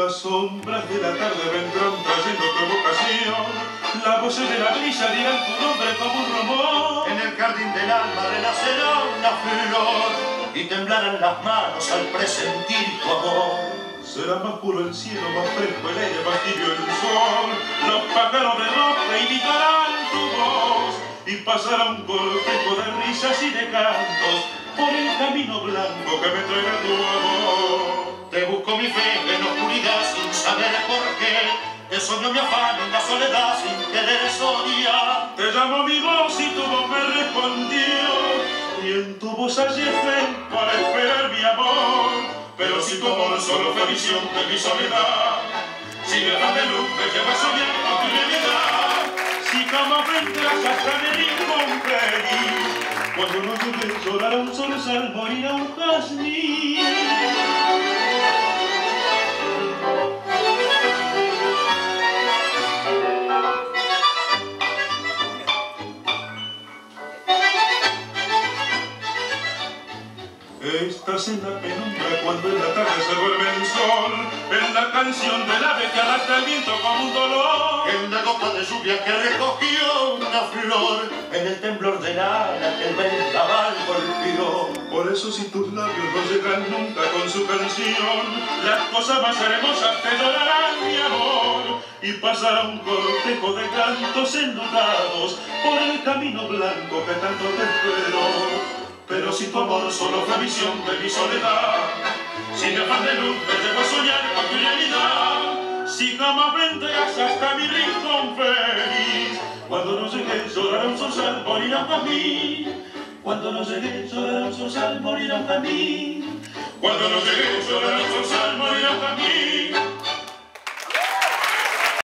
Las sombras de la tarde vendrán trayendo tu evocación. Las voces de la brisa dirán tu nombre como un rumor. En el jardín del alma renacerá una flor y temblarán las manos al presentir tu amor. Será más puro el cielo, más fresco el aire, más tibio el sol. Los pájaros de roca imitarán tu voz y pasará un cortejo de risas y de cantos por el camino blanco que me traiga tu amor. Te busco mi fe en la oscuridad sin saber por qué. Te soñó mi afán en la soledad sin querer soñar. Te llamo mi voz y tu voz me respondió, y en tu voz hallé fe para esperar mi amor. Pero si tu amor solo fue visión de mi soledad, si me das de luz me lleva a soñar con tu realidad. Si jamás vendrás hasta mi rincón feliz, cuando no llegue llorar a un zorzal, morir a un jazmín. Estás en la penumbra cuando en la tarde se duerme el sol, en la canción del ave que arrastra el viento como un dolor, en la gota de lluvia que recogió una flor, en el temblor del ala que el vendaval golpeó. Por eso si tus labios no llegan nunca con su canción, las cosas más hermosas te llorarán mi amor, y pasará un cortejo de cantos enludados por el camino blanco que tanto te espero. Pero si tu amor solo fue visión de mi soledad, si mi afán de luz me llevó a soñar con tu realidad, si jamás vendrás hasta mi rincón feliz, cuando no llegue llorar a un zorzal, morirá para mí. Cuando no llegue llorar a un zorzal, morirá para mí. Cuando no llegue llorar a un zorzal, morirá para mí.